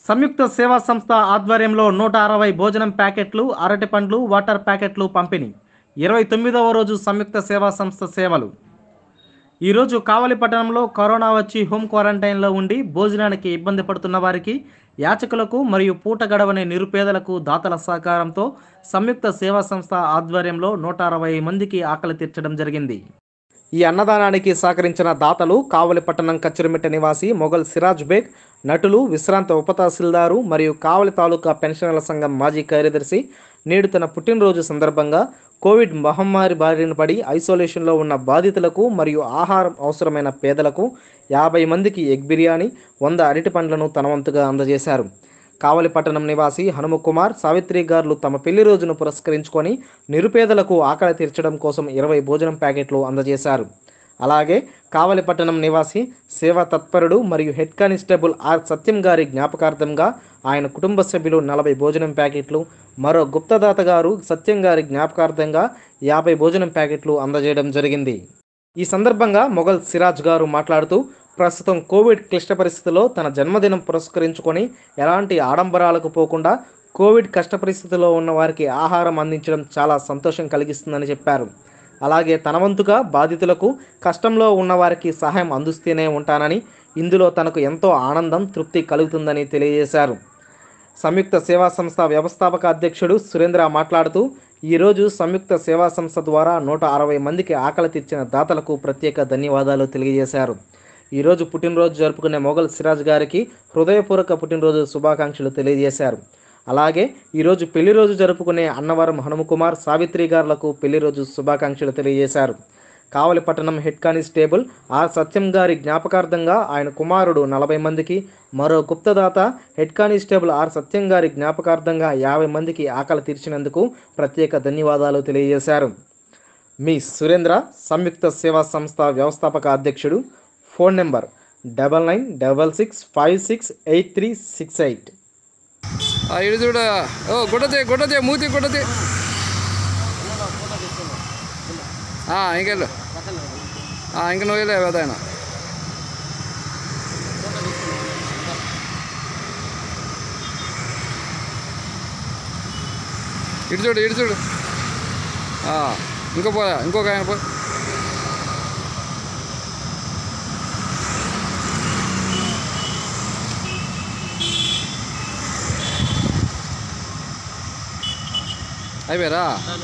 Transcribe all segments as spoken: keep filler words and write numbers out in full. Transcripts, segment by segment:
సంయుక్త సేవా సంస్థ ఆధ్వర్యంలో నూట అరవై భోజనం ప్యాకెట్లు, అరటి పండ్లు, వాటర్ ప్యాకెట్లు పంపిణీ. ఇరవై తొమ్మిదవ రోజు సంయుక్త సేవా సంస్థ సేవలు. ఈరోజు కావలి పట్టణంలో కరోనా వచ్చి హోమ్ క్వారంటైన్లో ఉండి భోజనానికి ఇబ్బంది పడుతున్న వారికి, యాచకులకు మరియు పూట గడవని నిరుపేదలకు దాతల సహకారంతో సంయుక్త సేవా సంస్థ ఆధ్వర్యంలో నూట అరవై మందికి ఆకలి తీర్చడం జరిగింది. ఈ అన్నదానానికి సహకరించిన దాతలు కావలి పట్టణం కచ్చిరిమిట్ట నివాసి మొఘల్ సిరాజ్ బేగ్, నటులు, విశ్రాంత ఉప తహసీల్దారు మరియు కావలి తాలూకా పెన్షనర్ల సంఘం మాజీ కార్యదర్శి నేడు తన పుట్టినరోజు సందర్భంగా కోవిడ్ మహమ్మారి బారిన పడి ఐసోలేషన్లో ఉన్న బాధితులకు మరియు ఆహారం అవసరమైన పేదలకు యాభై మందికి ఎగ్ బిర్యానీ, వంద అరటి పండ్లను తన వంతుగా అందజేశారు. కావలి పట్టణం నివాసి హనుమకుమార్, సావిత్రి గారులు తమ పెళ్లి రోజును పురస్కరించుకొని నిరుపేదలకు ఆకలి తీర్చడం కోసం ఇరవై భోజనం ప్యాకెట్లు అందజేశారు. అలాగే కావలి పట్టణం నివాసి సేవా తత్పరుడు మరియు హెడ్ కానిస్టేబుల్ ఆర్ సత్యం గారి జ్ఞాపకార్థంగా ఆయన కుటుంబ సభ్యులు నలభై భోజనం ప్యాకెట్లు, మరో గుప్తదాత గారు సత్యం గారి జ్ఞాపకార్థంగా యాభై భోజనం ప్యాకెట్లు అందజేయడం జరిగింది. ఈ సందర్భంగా మొఘల్ సిరాజ్ గారు మాట్లాడుతూ, ప్రస్తుతం కోవిడ్ క్లిష్ట పరిస్థితుల్లో తన జన్మదినం పురస్కరించుకొని ఎలాంటి ఆడంబరాలకు పోకుండా కోవిడ్ కష్ట పరిస్థితుల్లో ఉన్న వారికి ఆహారం అందించడం చాలా సంతోషం కలిగిస్తుందని చెప్పారు. అలాగే తన వంతుగా బాధితులకు, కష్టంలో ఉన్న వారికి సహాయం అందిస్తూనే ఉంటానని, ఇందులో తనకు ఎంతో ఆనందం, తృప్తి కలుగుతుందని తెలియజేశారు. సంయుక్త సేవా సంస్థ వ్యవస్థాపక అధ్యక్షుడు సురేంద్ర మాట్లాడుతూ, ఈరోజు సంయుక్త సేవా సంస్థ ద్వారా నూట అరవై మందికి ఆకలి తీర్చిన దాతలకు ప్రత్యేక ధన్యవాదాలు తెలియజేశారు. ఈరోజు పుట్టినరోజు జరుపుకునే మొఘల్ సిరాజ్ గారికి హృదయపూర్వక పుట్టినరోజు శుభాకాంక్షలు తెలియజేశారు. అలాగే ఈరోజు పెళ్లి రోజు జరుపుకునే అన్నవరం హనుమకుమార్, సావిత్రి గారులకు పెళ్లి రోజు శుభాకాంక్షలు తెలియజేశారు. కావలి పట్టణం హెడ్ కానిస్టేబుల్ ఆర్ సత్యం గారి జ్ఞాపకార్థంగా ఆయన కుమారుడు నలభై మందికి, మరో గుప్తదాత హెడ్ కానిస్టేబుల్ ఆర్ సత్యం గారి జ్ఞాపకార్థంగా యాభై మందికి ఆకలి తీర్చినందుకు ప్రత్యేక ధన్యవాదాలు తెలియజేశారు. మీ సురేంద్ర, సంయుక్త సేవా సంస్థ వ్యవస్థాపక అధ్యక్షుడు. Phone number double nine double six five six eight three six eight. ఇది చూడ ఓ గుడ్డతే గుడ్డతే మూతి గుడ్డతే ఇంకెళ్ళు ఇంక నువ్వు వెళ్ళే వేదాయన ఇటు చూడు ఇటు చూడు ఇంకో పోయా ఇంకొక ఆయన పో అయిపోయారా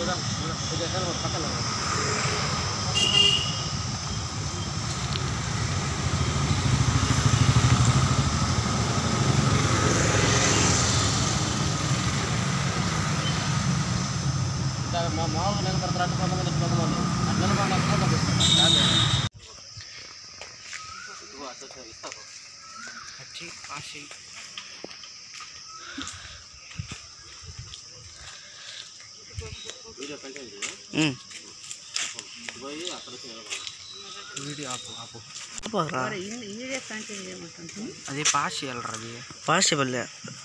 అది పాస్ చేయాలరా, అది పాస్ చేయలే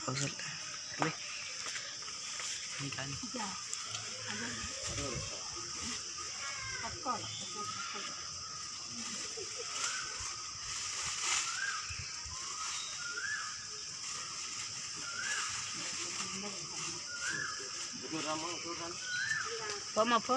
Vamos po.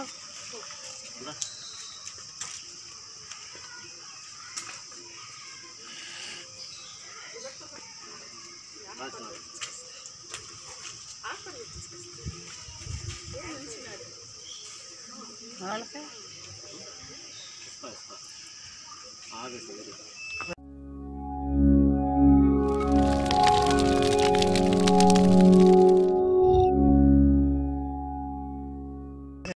Olha.